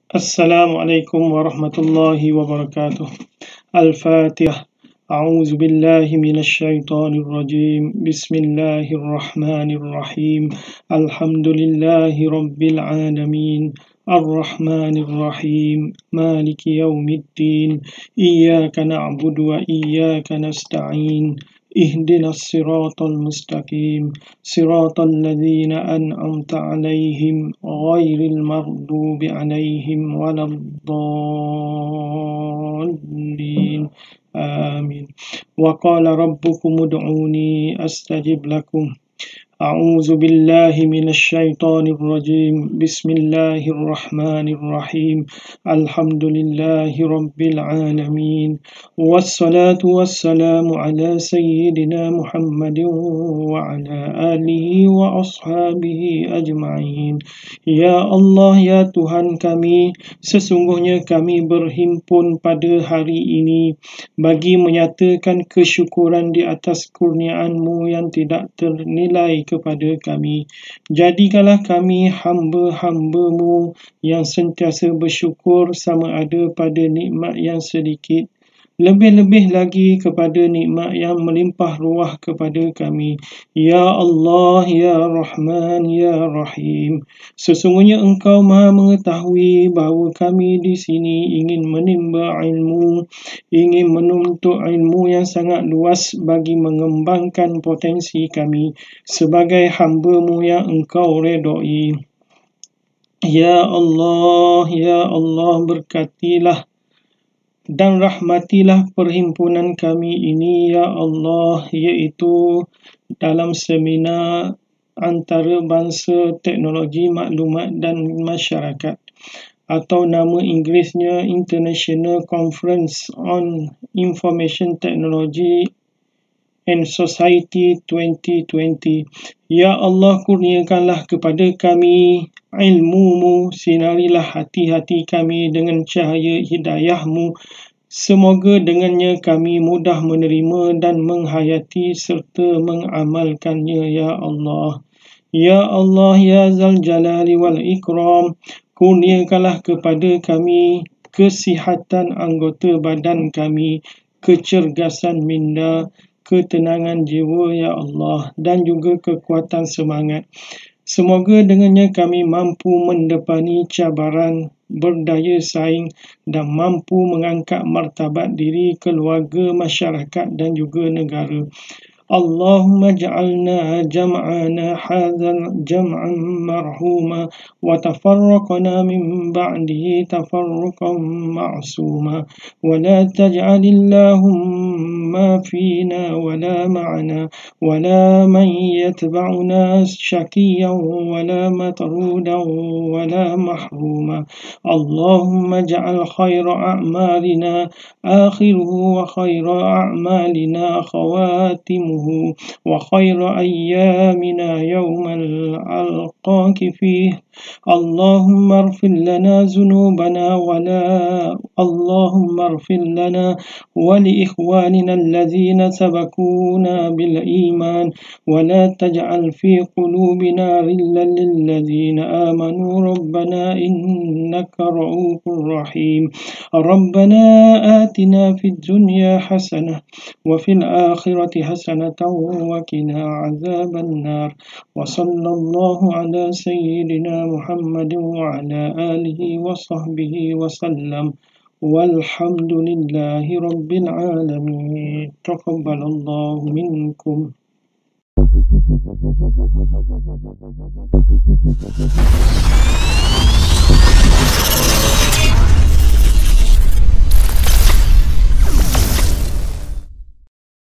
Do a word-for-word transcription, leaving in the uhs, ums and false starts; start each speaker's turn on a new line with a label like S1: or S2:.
S1: Assalamualaikum warahmatullahi wabarakatuh. Al-Fatihah. A'udzu billahi minasyaitonir rajim. Bismillahirrahmanirrahim. Alhamdulillahi rabbil alamin. Ar-Rahmanir Rahim. Maliki yaumiddin. Iyyaka na'budu wa iyyaka nasta'in. Ihdinas siratal mustaqim. Siratal ladzina an'amta 'alaihim ghairil maghdubi 'alaihim waladdallin. Amin. Wa qala rabbukum ud'uni astajib lakum. A'udzu billahi minasyaitonir rajim. Bismillahirrahmanirrahim. Alhamdulillahi rabbil alamin. Wassalatu wassalamu ala sayyidina Muhammadin wa ala alihi wa ashabihi ajma'in. Ya Allah, ya Tuhan kami, sesungguhnya kami berhimpun pada hari ini bagi menyatakan kesyukuran di atas kurniaan-Mu yang tidak ternilai kepada kami. Jadikanlah kami hamba-hamba-Mu yang sentiasa bersyukur sama ada pada nikmat yang sedikit, lebih-lebih lagi kepada nikmat yang melimpah ruah kepada kami. Ya Allah, ya Rahman, ya Rahim. Sesungguhnya Engkau Maha mengetahui bahawa kami di sini ingin menimba ilmu, ingin menuntut ilmu yang sangat luas bagi mengembangkan potensi kami sebagai hamba-Mu yang Engkau redai. Ya Allah, ya Allah, berkatilah dan rahmatilah perhimpunan kami ini, ya Allah, iaitu dalam seminar antarabangsa teknologi maklumat dan masyarakat, atau nama Inggerisnya International Conference on Information Technology and Society twenty twenty. Ya Allah, kurniakanlah kepada kami ilmu-Mu, sinarilah hati-hati kami dengan cahaya hidayah-Mu. Semoga dengannya kami mudah menerima dan menghayati serta mengamalkannya, ya Allah. Ya Allah, ya Zal Jalali wal Ikram, kurniakanlah kepada kami kesihatan anggota badan kami, kecergasan minda, ketenangan jiwa, ya Allah, dan juga kekuatan semangat. Semoga dengannya kami mampu mendepani cabaran, berdaya saing dan mampu mengangkat martabat diri, keluarga, masyarakat dan juga negara. Allahumma ja'alna jam'ana hadzal jam'an marhuma wa tafarraqna min ba'dihi tafarruqan ma'suma wa la taj'alillahumma fina wa la ma'ana wa la man yatba'una shaqiyan wa la matrudan wa la mahruma. Allahumma ja'al khaira a'malina akhiruhu wa khaira a'malina khawatimuhu wa khayra ayyamina yawmal alqaki fih. Allahumma ighfir lana dhunubana wa la Allahumma ighfir lana wa li ikhwanina alladhina sabaquna bil iman wa la taj'al fi qulubina ghillan lil ladzina amanu rabbana innaka ra'ufur rahim. Rabbana atina fid dunya hasanah wa fil akhirati hasanah وقنا عذاب النار وصلى الله على سيدنا محمد وعلى آله وصحبه وسلم والحمد لله رب العالمين. تقبل الله منكم.